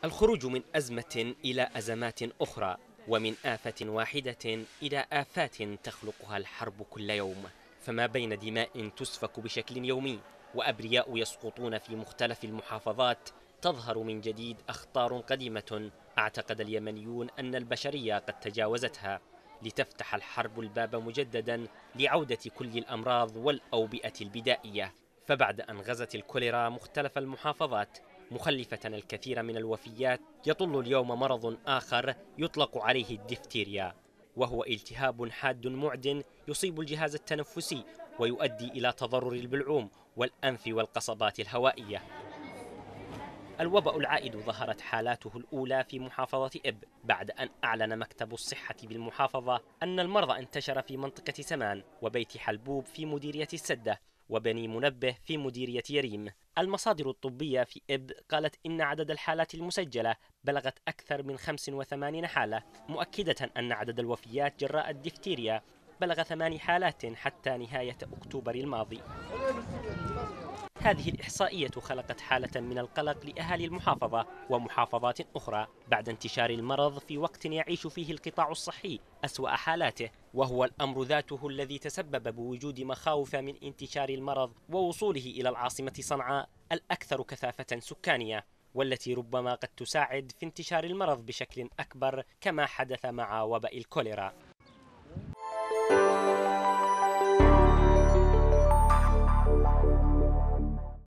الخروج من أزمة إلى أزمات أخرى، ومن آفة واحدة إلى آفات تخلقها الحرب كل يوم، فما بين دماء تسفك بشكل يومي وأبرياء يسقطون في مختلف المحافظات، تظهر من جديد أخطار قديمة اعتقد اليمنيون أن البشرية قد تجاوزتها، لتفتح الحرب الباب مجددا لعودة كل الأمراض والأوبئة البدائية. فبعد أن غزت الكوليرا مختلف المحافظات مخلفة الكثير من الوفيات، يطل اليوم مرض آخر يطلق عليه الدفتيريا، وهو التهاب حاد معد يصيب الجهاز التنفسي ويؤدي إلى تضرر البلعوم والأنف والقصبات الهوائية. الوباء العائد ظهرت حالاته الأولى في محافظة إب بعد أن أعلن مكتب الصحة بالمحافظة أن المرض انتشر في منطقة سمان وبيت حلبوب في مديرية السدة وبني منبه في مديرية يريم. المصادر الطبية في إب قالت إن عدد الحالات المسجلة بلغت أكثر من 85 حالة، مؤكدة أن عدد الوفيات جراء الدفتيريا بلغ 8 حالات حتى نهاية أكتوبر الماضي. هذه الإحصائية خلقت حالة من القلق لأهالي المحافظة ومحافظات أخرى بعد انتشار المرض في وقت يعيش فيه القطاع الصحي أسوأ حالاته، وهو الأمر ذاته الذي تسبب بوجود مخاوف من انتشار المرض ووصوله إلى العاصمة صنعاء الأكثر كثافة سكانية، والتي ربما قد تساعد في انتشار المرض بشكل أكبر كما حدث مع وباء الكوليرا.